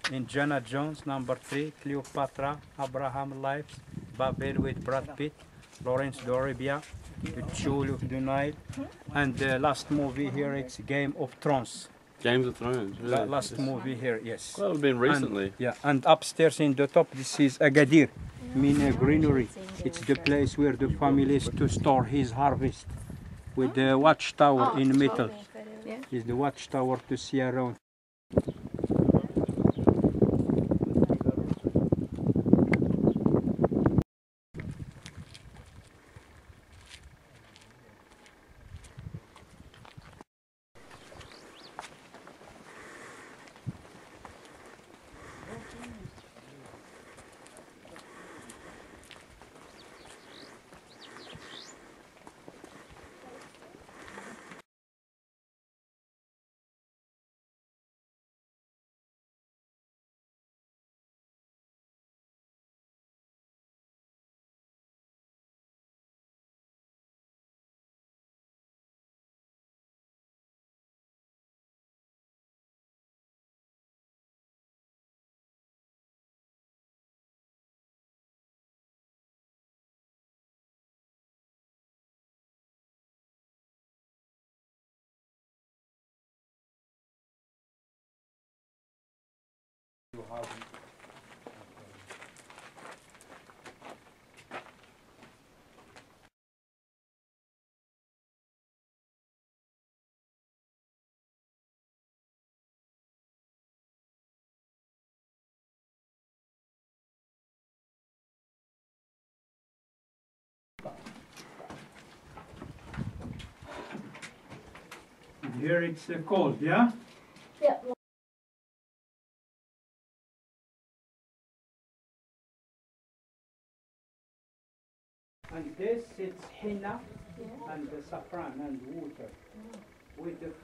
Indiana Jones #3, Cleopatra, Abraham Lives, Babel with Brad Pitt, Lawrence de Arabia, The Jewel of the Nile, and the last movie here it's Game of Thrones. Games of Thrones, really? Last movie here, yes. Well, it would have been recently. And upstairs in the top, this is Agadir, mean greenery. It's the place where the family is to store his harvest. With the watchtower in metal. Is the watchtower to see around. Here it's cold, yeah? Yeah. And this it's henna and the saffron and water with the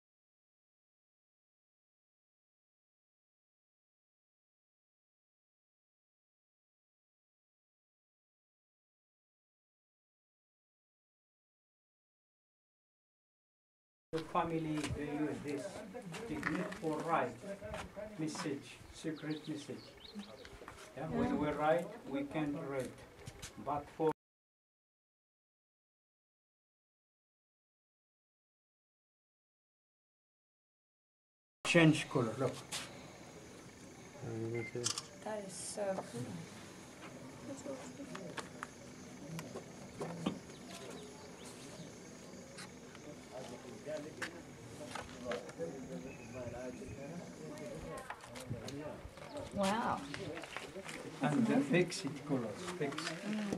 family use this technique for write message, secret message. Yeah? When we write, we can read, but for change color. Look. That is so cool. Wow. And the fixed colors, fixed.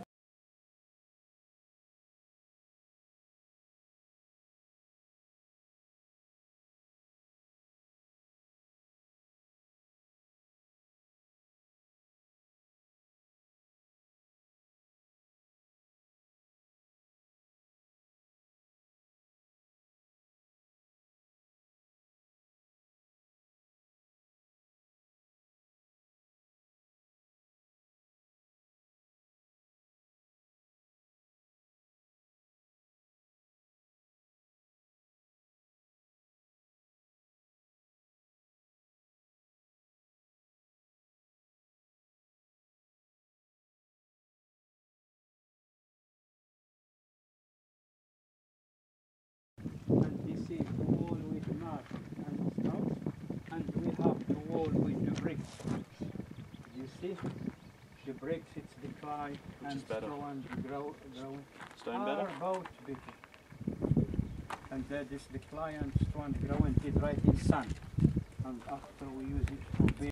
And this is the wall with mud and stuff, and we have the wall with the bricks. You see, the bricks it's decline and better? stone and grow. Stone better? About better. And this decline and stone growing it right in sun, and after we use it for building.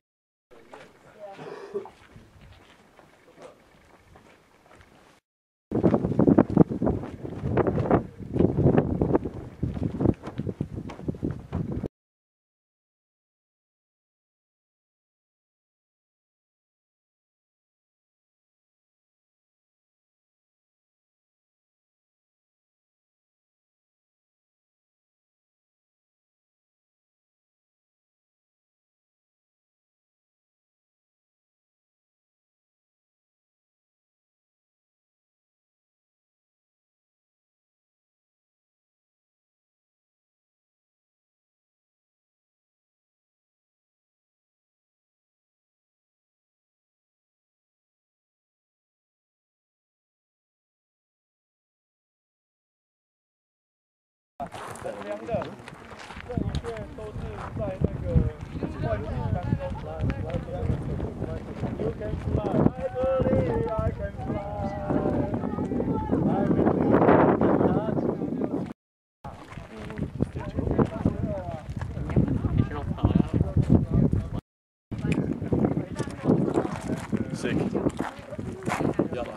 Sick. Yalla.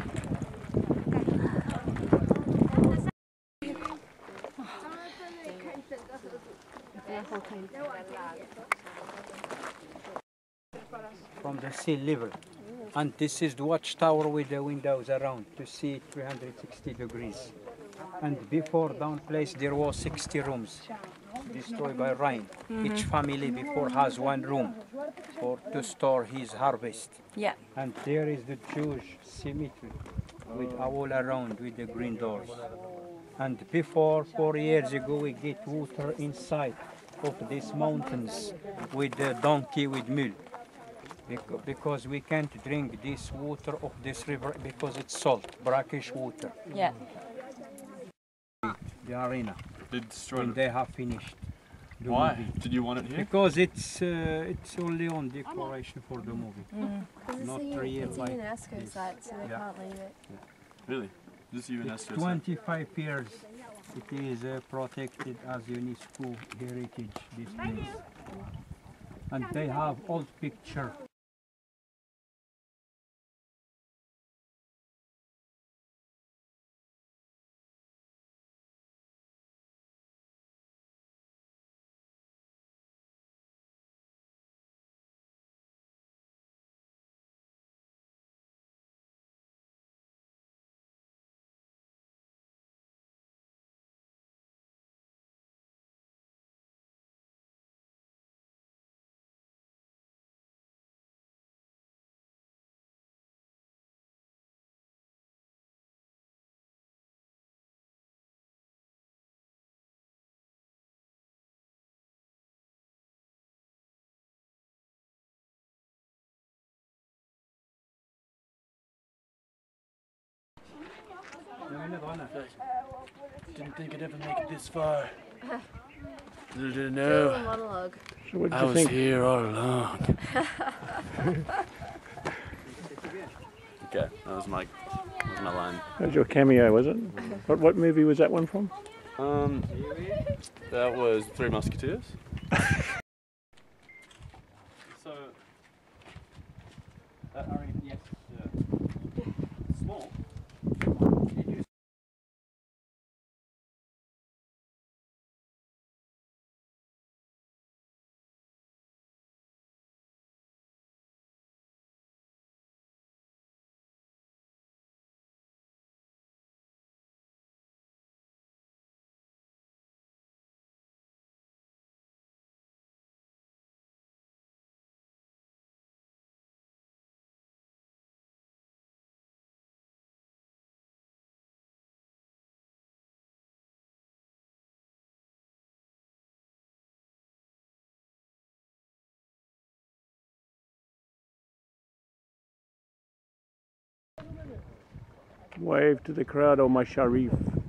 From the sea level. And this is the watchtower with the windows around to see 360 degrees. And before down place there was 60 rooms destroyed by rain. Each family before has one room for to store his harvest. Yeah. And there is the Jewish cemetery with all around with the green doors. And before 4 years ago we get water inside of these mountains with the donkey with mule. Because we can't drink this water of this river because it's salt, brackish water. Yeah. The arena They destroyed when it. they have finished the Why? movie. Did you want it here? Because it's only on decoration for the movie, not real It's a life. UNESCO site, so they Yeah. can't leave it. Really? This is It's UNESCO. 25 years. It is protected as UNESCO heritage. This place, and they have old picture. Didn't think I'd ever make it this far. Little did I A know. monologue. So what did I you was think? here all along. Okay, that was my line. That was your cameo, was it? What movie was that one from? That was Three Musketeers. So, that area, yes, small. Wave to the crowd, oh my Sharif.